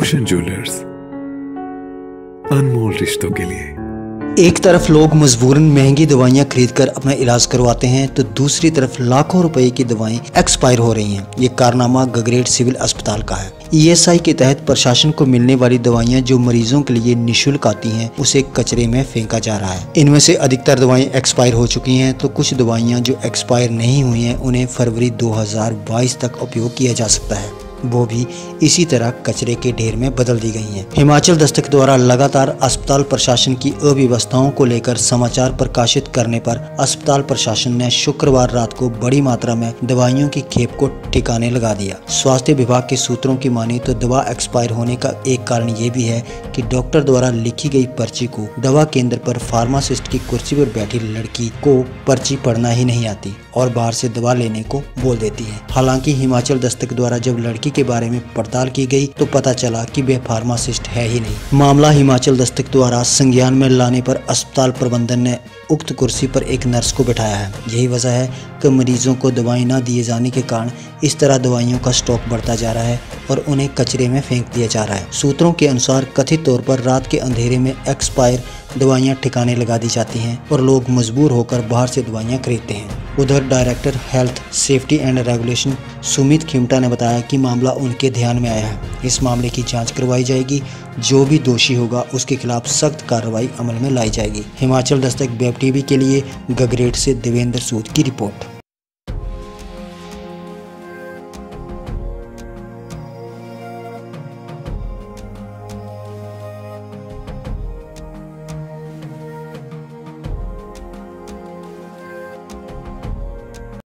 रोशन jewellers, अनमोल रिश्तों के लिए। एक तरफ लोग मजबूरन महंगी दवाइयां खरीदकर अपना इलाज करवाते हैं तो दूसरी तरफ लाखों रुपए की दवाएं एक्सपायर हो रही हैं। ये कारनामा गगरेट सिविल अस्पताल का है। ESI के तहत प्रशासन को मिलने वाली दवाइयां जो मरीजों के लिए निःशुल्क आती हैं उसे कचरे में फेंका जा रहा है। इनमें से अधिकतर दवाएं एक्सपायर हो चुकी हैं तो कुछ दवाइयां जो एक्सपायर नहीं हुई हैं उन्हें फरवरी 2022 तक उपयोग किया जा सकता है, वो भी इसी तरह कचरे के ढेर में बदल दी गई हैं। हिमाचल दस्तक द्वारा लगातार अस्पताल प्रशासन की अव्यवस्थाओं को लेकर समाचार प्रकाशित करने पर अस्पताल प्रशासन ने शुक्रवार रात को बड़ी मात्रा में दवाइयों की खेप को ठिकाने लगा दिया। स्वास्थ्य विभाग के सूत्रों की माने तो दवा एक्सपायर होने का एक कारण ये भी है कि डॉक्टर द्वारा लिखी गई पर्ची को दवा केंद्र पर फार्मासिस्ट की कुर्सी पर बैठी लड़की को पर्ची पढ़ना ही नहीं आती और बाहर से दवा लेने को बोल देती है। हालांकि हिमाचल दस्तक द्वारा जब लड़की के बारे में पड़ताल की गई तो पता चला कि वह फार्मासिस्ट है ही नहीं। मामला हिमाचल दस्तक द्वारा संज्ञान में लाने पर अस्पताल प्रबंधन ने उक्त कुर्सी पर एक नर्स को बिठाया है। यही वजह है कि मरीजों को दवाई न दिए जाने के कारण इस तरह दवाइयों का स्टॉक बढ़ता जा रहा है और उन्हें कचरे में फेंक दिया जा रहा है। सूत्रों के अनुसार कथित तौर पर रात के अंधेरे में एक्सपायर दवाइयां ठिकाने लगा दी जाती हैं और लोग मजबूर होकर बाहर से दवाइयां खरीदते हैं। उधर director health safety and regulation Sumit Khimta ने बताया कि मामला उनके ध्यान में आया है। इस मामले की जांच करवाई जाएगी। जो भी दोषी होगा उसके खिलाफ सख्त कार्रवाई अमल में लाई जाएगी। हिमाचल दस्तक वेब टीवी के लिए गगरेट से देवेंद्र सूद की रिपोर्ट।